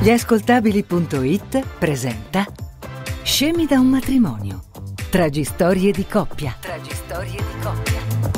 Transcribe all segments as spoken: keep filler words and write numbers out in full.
Gli ascoltabili.it presenta Scemi da un matrimonio. Tragistorie di coppia. Tragistorie di coppia.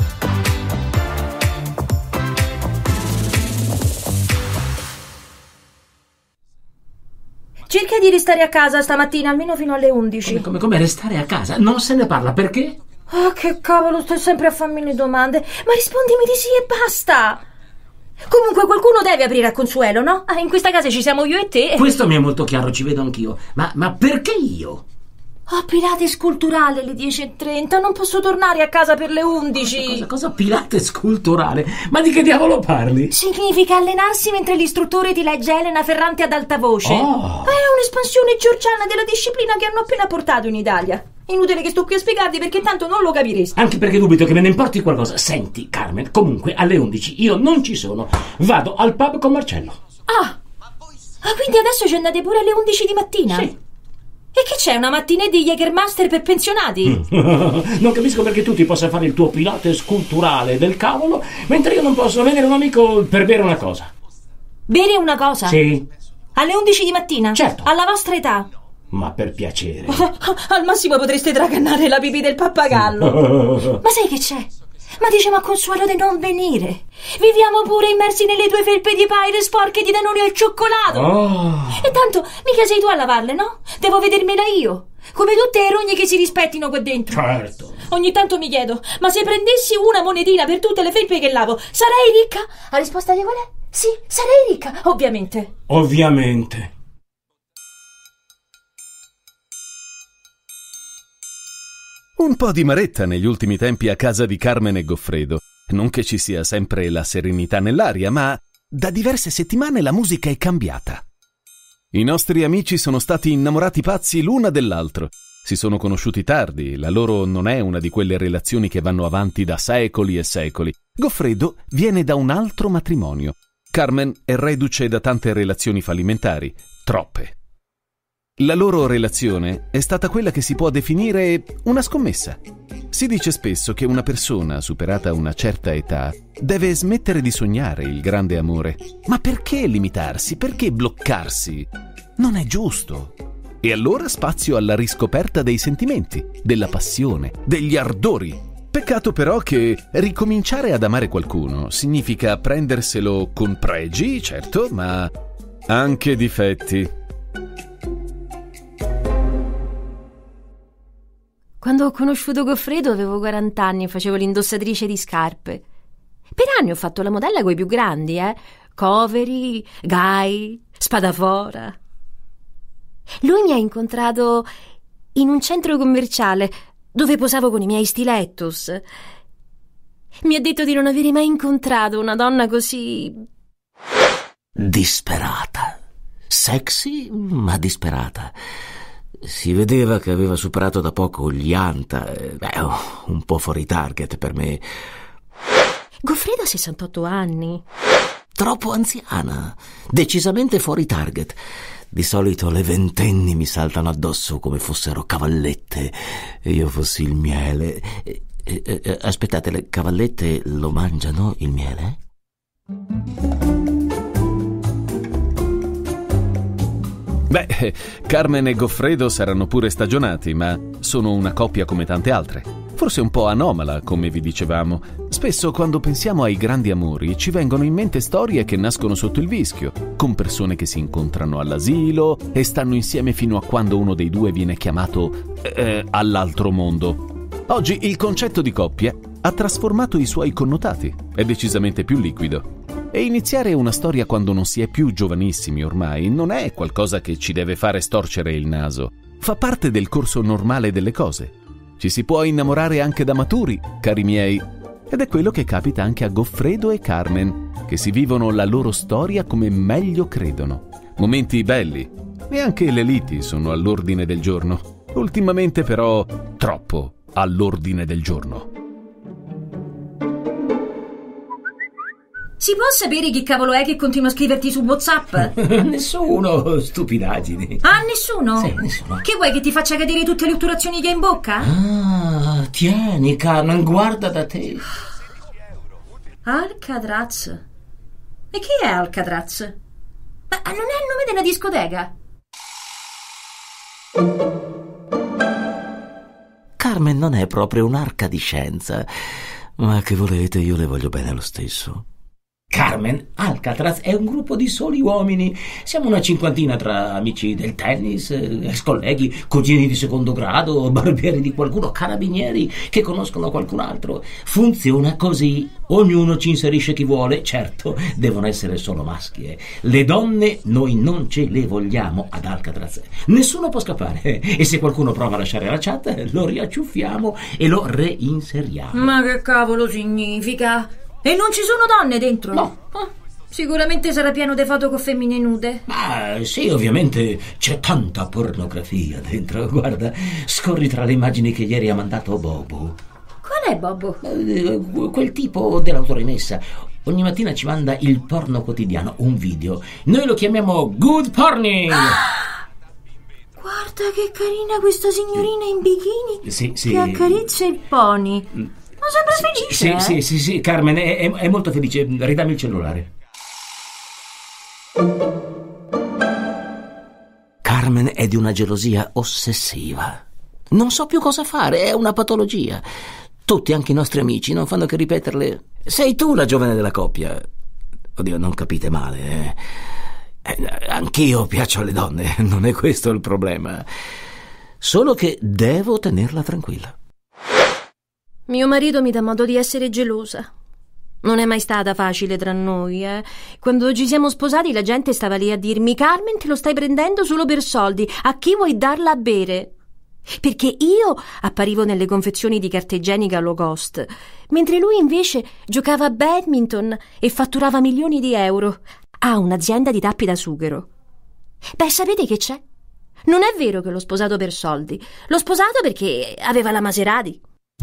Cerca di restare a casa stamattina, almeno fino alle undici. Come, come, come restare a casa? Non se ne parla, perché? Oh, che cavolo, stai sempre a farmi le domande. Ma rispondimi di sì e basta. Comunque qualcuno deve aprire a Consuelo, no? Ah, in questa casa ci siamo io e te. Questo mi è molto chiaro, ci vedo anch'io. Ma, ma perché io? Ho oh, Pilates culturale alle dieci e trenta, non posso tornare a casa per le undici. Cosa, cosa, cosa Pilates culturale? Ma di che diavolo parli? Significa allenarsi mentre l'istruttore ti legge Elena Ferrante ad alta voce. Oh. È un'espansione georgiana della disciplina che hanno appena portato in Italia. Inutile che sto qui a spiegarti perché tanto non lo capiresti. Anche perché dubito che me ne importi qualcosa. Senti, Carmen, comunque alle undici io non ci sono. Vado al pub con Marcello. Ah, ah quindi adesso ci andate pure alle undici di mattina? Sì. E che c'è, una mattinée di Jägermaster per pensionati? Non capisco perché tu ti possa fare il tuo Pilates culturale del cavolo, mentre io non posso vedere un amico per bere una cosa. Bere una cosa? Sì. Alle undici di mattina? Certo. Alla vostra età? Ma per piacere. Al massimo potreste tragannare la pipì del pappagallo. Ma sai che c'è? Ma diciamo a Consuelo di non venire. Viviamo pure immersi nelle tue felpe di paire sporche di Danone al cioccolato. Oh. E tanto mica sei tu a lavarle, no? Devo vedermela io. Come tutte le rogne che si rispettino qua dentro. Certo. Ogni tanto mi chiedo, ma se prendessi una monetina per tutte le felpe che lavo, sarei ricca? La risposta di qual è? Sì, sarei ricca, ovviamente. Ovviamente. Un po' di maretta negli ultimi tempi a casa di Carmen e Goffredo. Non che ci sia sempre la serenità nell'aria, ma da diverse settimane la musica è cambiata. I nostri amici sono stati innamorati pazzi l'una dell'altro. Si sono conosciuti tardi, la loro non è una di quelle relazioni che vanno avanti da secoli e secoli. Goffredo viene da un altro matrimonio. Carmen è reduce da tante relazioni fallimentari, troppe. La loro relazione è stata quella che si può definire una scommessa. Si dice spesso che una persona, superata una certa età, deve smettere di sognare il grande amore. Ma perché limitarsi? Perché bloccarsi? Non è giusto. E allora spazio alla riscoperta dei sentimenti, della passione, degli ardori. Peccato però che ricominciare ad amare qualcuno significa prenderselo con pregi, certo, ma anche difetti. Quando ho conosciuto Goffredo avevo quaranta anni e facevo l'indossatrice di scarpe. Per anni ho fatto la modella coi più grandi, eh? Coveri, Gai, Spadafora. Lui mi ha incontrato in un centro commerciale dove posavo con i miei stilettos. Mi ha detto di non avere mai incontrato una donna così... disperata. Sexy, ma disperata. Si vedeva che aveva superato da poco gli anta. Beh, un po' fuori target per me. Goffredo ha sessantotto anni. Troppo anziana. Decisamente fuori target. Di solito le ventenni mi saltano addosso come fossero cavallette e io fossi il miele. Eh, eh, aspettate, le cavallette lo mangiano il miele? Beh, Carmen e Goffredo saranno pure stagionati, ma sono una coppia come tante altre. Forse un po' anomala, come vi dicevamo. Spesso quando pensiamo ai grandi amori ci vengono in mente storie che nascono sotto il vischio, con persone che si incontrano all'asilo e stanno insieme fino a quando uno dei due viene chiamato eh, all'altro mondo. Oggi il concetto di coppia ha trasformato i suoi connotati, è decisamente più liquido. E iniziare una storia quando non si è più giovanissimi ormai non è qualcosa che ci deve fare storcere il naso. Fa parte del corso normale delle cose. Ci si può innamorare anche da maturi, cari miei. Ed è quello che capita anche a Goffredo e Carmen, che si vivono la loro storia come meglio credono. Momenti belli. E anche le liti sono all'ordine del giorno. Ultimamente però troppo all'ordine del giorno. Si può sapere chi cavolo è che continua a scriverti su WhatsApp? Nessuno, stupidaggini. Ah, nessuno? Sì, nessuno. Che vuoi, che ti faccia cadere tutte le otturazioni che hai in bocca? Ah, tieni, Carmen, guarda da te. Alcatraz. E chi è Alcatraz? Ma non è il nome della discoteca? Carmen non è proprio un'arca di scienza, ma che volete, io le voglio bene lo stesso. Carmen, Alcatraz è un gruppo di soli uomini. Siamo una cinquantina tra amici del tennis, ex colleghi, cugini di secondo grado, barbieri di qualcuno, carabinieri che conoscono qualcun altro. Funziona così. Ognuno ci inserisce chi vuole. Certo, devono essere solo maschi. Eh. Le donne noi non ce le vogliamo ad Alcatraz. Nessuno può scappare. E se qualcuno prova a lasciare la chat, lo riacciuffiamo e lo reinseriamo. Ma che cavolo significa? E non ci sono donne dentro? No. Oh, sicuramente sarà pieno di foto con femmine nude. Ah, sì, ovviamente c'è tanta pornografia dentro. Guarda, scorri tra le immagini che ieri ha mandato Bobo. Qual è Bobo? Eh, quel tipo dell'autorimessa. Ogni mattina ci manda il porno quotidiano, un video. Noi lo chiamiamo Good Porning. Ah! Guarda che carina questa signorina in bikini. Sì, sì. Che accarezza il pony. Ma sembra felice, Sì, eh? sì, sì, sì, Carmen è, è, è molto felice. Ridammi il cellulare. Carmen è di una gelosia ossessiva. Non so più cosa fare, è una patologia. Tutti, anche i nostri amici, non fanno che ripeterle. Sei tu la giovane della coppia. Oddio, non capite male, eh. Eh, anch'io piaccio alle donne, non è questo il problema. Solo che devo tenerla tranquilla. Mio marito mi dà modo di essere gelosa. Non è mai stata facile tra noi, eh. Quando ci siamo sposati la gente stava lì a dirmi: Carmen, te lo stai prendendo solo per soldi, a chi vuoi darla a bere? Perché io apparivo nelle confezioni di carta igienica low cost, mentre lui invece giocava a badminton e fatturava milioni di euro. Ha un'azienda di tappi da sughero. Beh, sapete che c'è? Non è vero che l'ho sposato per soldi. L'ho sposato perché aveva la Maserati.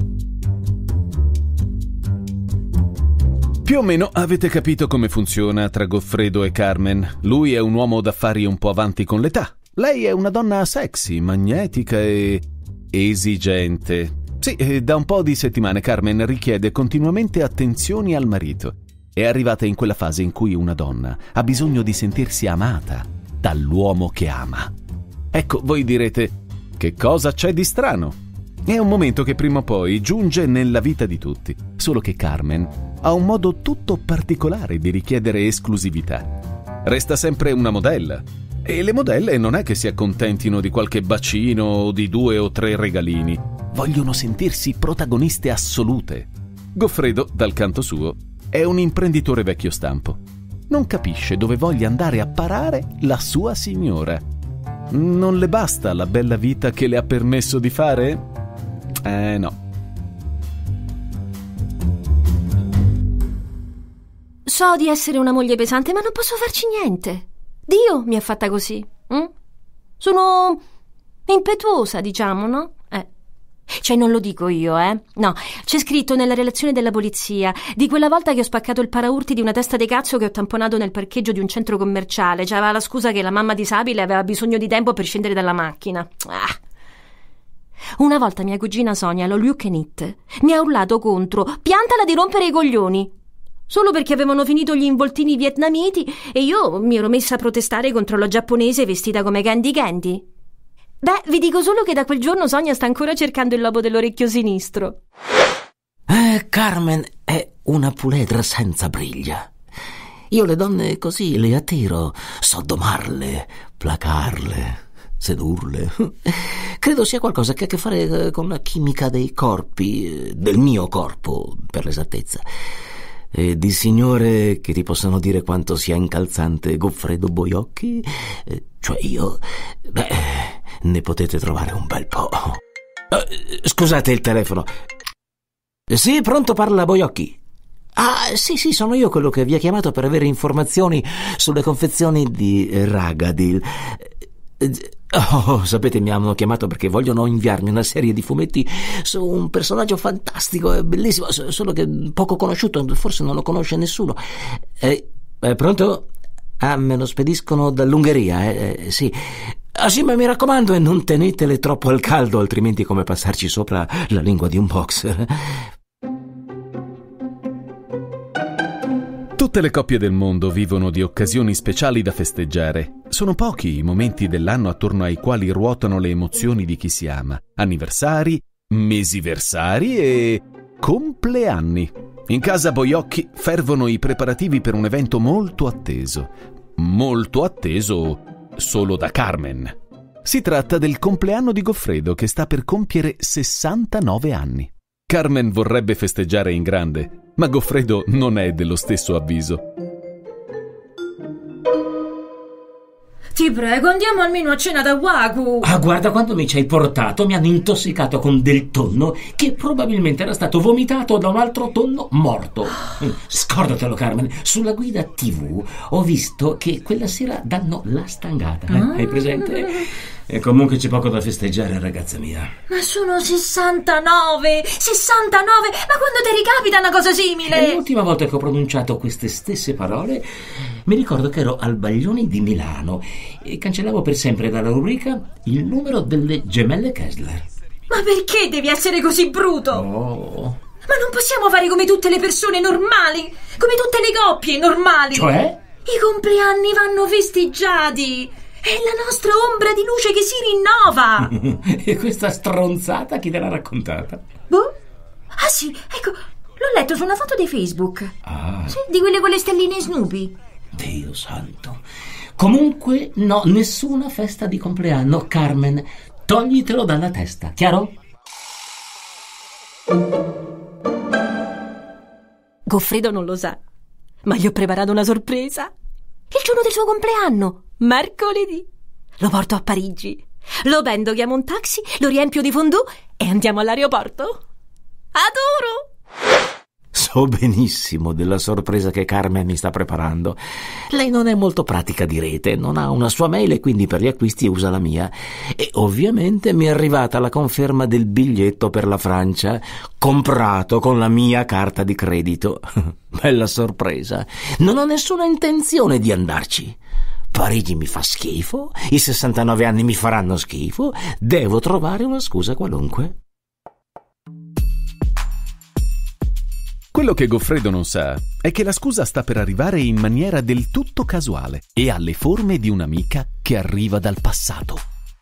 Più o meno avete capito come funziona tra Goffredo e Carmen. Lui è un uomo d'affari un po' avanti con l'età. Lei è una donna sexy, magnetica e esigente. Sì, da un po' di settimane Carmen richiede continuamente attenzioni al marito. È arrivata in quella fase in cui una donna ha bisogno di sentirsi amata dall'uomo che ama. Ecco, voi direte, che cosa c'è di strano? È un momento che prima o poi giunge nella vita di tutti, solo che Carmen ha un modo tutto particolare di richiedere esclusività. Resta sempre una modella, e le modelle non è che si accontentino di qualche bacino o di due o tre regalini, vogliono sentirsi protagoniste assolute. Goffredo, dal canto suo, è un imprenditore vecchio stampo. Non capisce dove voglia andare a parare la sua signora. Non le basta la bella vita che le ha permesso di fare? Eh no. So di essere una moglie pesante, ma non posso farci niente. Dio mi ha fatta così. hm? Sono impetuosa, diciamo, no? Eh. Cioè, non lo dico io, eh? No, c'è scritto nella relazione della polizia di quella volta che ho spaccato il paraurti di una testa di cazzo che ho tamponato nel parcheggio di un centro commerciale. C'aveva la scusa che la mamma disabile aveva bisogno di tempo per scendere dalla macchina. Ah. Una volta mia cugina Sonia, lo Luke Knit, mi ha urlato contro: piantala di rompere i coglioni, solo perché avevano finito gli involtini vietnamiti e io mi ero messa a protestare contro la giapponese vestita come Candy Candy. Beh, vi dico solo che da quel giorno Sonia sta ancora cercando il lobo dell'orecchio sinistro. Eh, Carmen è una puledra senza briglia. Io le donne così le attiro, so domarle, placarle, sedurle. Credo sia qualcosa che ha a che fare con la chimica dei corpi, del mio corpo, per l'esattezza. E di signore che ti possono dire quanto sia incalzante Goffredo Boiocchi, cioè io, beh, ne potete trovare un bel po'. Uh, scusate il telefono. Sì, pronto, parla Boiocchi. Ah, sì, sì, sono io quello che vi ha chiamato per avere informazioni sulle confezioni di Ragadil. Oh, sapete, mi hanno chiamato perché vogliono inviarmi una serie di fumetti su un personaggio fantastico e bellissimo, solo che poco conosciuto, forse non lo conosce nessuno. Eh, eh, pronto? Ah, me lo spediscono dall'Ungheria, eh, eh, sì. Ah sì, ma mi raccomando, e non tenetele troppo al caldo, altrimenti è come passarci sopra la lingua di un boxer. Tutte le coppie del mondo vivono di occasioni speciali da festeggiare. Sono pochi i momenti dell'anno attorno ai quali ruotano le emozioni di chi si ama. Anniversari, mesiversari e compleanni. In casa Boiocchi fervono i preparativi per un evento molto atteso. Molto atteso solo da Carmen. Si tratta del compleanno di Goffredo, che sta per compiere sessantanove anni. Carmen vorrebbe festeggiare in grande, ma Goffredo non è dello stesso avviso. Ti prego, andiamo almeno a cena da Waku. Ah, guarda quanto mi ci hai portato. Mi hanno intossicato con del tonno che probabilmente era stato vomitato da un altro tonno morto. Scordatelo, Carmen. Sulla guida tivù ho visto che quella sera danno la stangata. Eh? Ah. Hai presente? E comunque c'è poco da festeggiare, ragazza mia. Ma sono sessantanove! sessantanove! Ma quando ti ricapita una cosa simile? E l'ultima volta che ho pronunciato queste stesse parole mi ricordo che ero al Baglioni di Milano e cancellavo per sempre dalla rubrica il numero delle gemelle Kessler. Ma perché devi essere così bruto? Oh. Ma non possiamo fare come tutte le persone normali, come tutte le coppie normali. Cioè? I compleanni vanno festeggiati. È la nostra ombra di luce che si rinnova. E questa stronzata chi te l'ha raccontata? Boh. Ah sì, ecco, l'ho letto su una foto di Facebook. Ah. Sì, di quelle con le stelline Snoopy. Dio santo. Comunque no, nessuna festa di compleanno, Carmen. Toglitelo dalla testa, chiaro? Goffredo non lo sa, ma gli ho preparato una sorpresa. Il giorno del suo compleanno, mercoledì. Lo porto a Parigi, lo prendo, chiamo un taxi, lo riempio di fondue e andiamo all'aeroporto. Adoro! So benissimo della sorpresa che Carmen mi sta preparando. Lei non è molto pratica di rete, non ha una sua mail e quindi per gli acquisti usa la mia. E ovviamente mi è arrivata la conferma del biglietto per la Francia, comprato con la mia carta di credito. Bella sorpresa. Non ho nessuna intenzione di andarci. Parigi mi fa schifo, i sessantanove anni mi faranno schifo, devo trovare una scusa qualunque. Quello che Goffredo non sa è che la scusa sta per arrivare in maniera del tutto casuale e ha le forme di un'amica che arriva dal passato.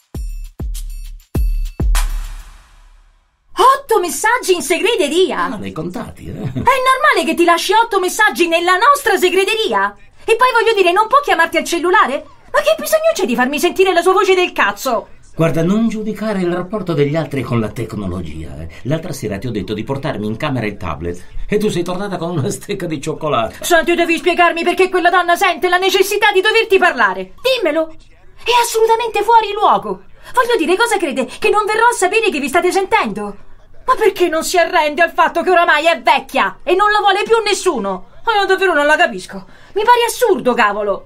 Otto messaggi in segreteria! Ah, l'hai contati, eh? È normale che ti lasci otto messaggi nella nostra segreteria? E poi voglio dire, non può chiamarti al cellulare? Ma che bisogno c'è di farmi sentire la sua voce del cazzo? Guarda, non giudicare il rapporto degli altri con la tecnologia. Eh. L'altra sera ti ho detto di portarmi in camera il tablet e tu sei tornata con una stecca di cioccolata. Senti, devi spiegarmi perché quella donna sente la necessità di doverti parlare. Dimmelo. È assolutamente fuori luogo. Voglio dire, cosa crede? Che non verrò a sapere che vi state sentendo? Ma perché non si arrende al fatto che oramai è vecchia e non la vuole più nessuno? Ma io davvero non la capisco. Mi pare assurdo, cavolo.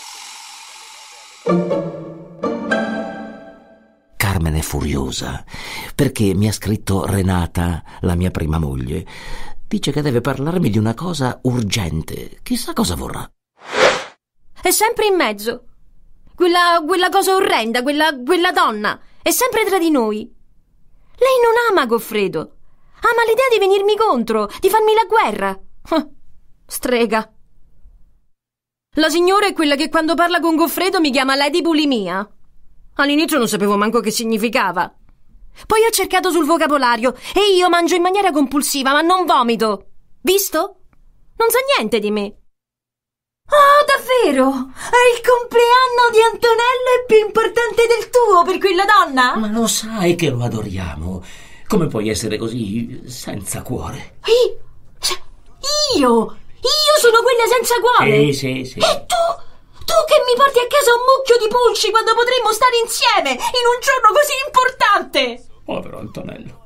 Carmen è furiosa perché mi ha scritto Renata, la mia prima moglie. Dice che deve parlarmi di una cosa urgente. Chissà cosa vorrà. È sempre in mezzo. Quella, quella cosa orrenda, quella, quella donna. È sempre tra di noi. Lei non ama Goffredo. Ama l'idea di venirmi contro, di farmi la guerra. Strega. La signora è quella che quando parla con Goffredo mi chiama Lady Bulimia. All'inizio non sapevo manco che significava. Poi ho cercato sul vocabolario e io mangio in maniera compulsiva, ma non vomito. Visto? Non sa niente di me. Oh, davvero? È il compleanno di Antonello è più importante del tuo per quella donna? Ma lo sai che lo adoriamo. Come puoi essere così senza cuore? Io? Io? Io sono quella senza cuore? Sì, sì, sì. E tu? Tu che mi porti a casa un mucchio di pulci quando potremmo stare insieme in un giorno così importante? Povero Antonello.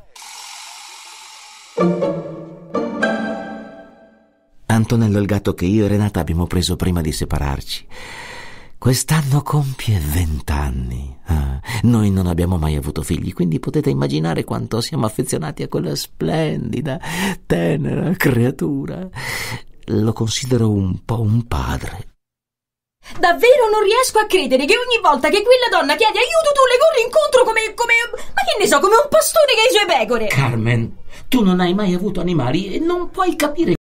Antonello è il gatto che io e Renata abbiamo preso prima di separarci. Quest'anno compie vent'anni. Ah, noi non abbiamo mai avuto figli, quindi potete immaginare quanto siamo affezionati a quella splendida, tenera creatura. Lo considero un po' un padre. Davvero non riesco a credere che ogni volta che quella donna chiede aiuto tu le corri incontro come, come... ma che ne so, come un pastore che ha i suoi pecore. Carmen, tu non hai mai avuto animali e non puoi capire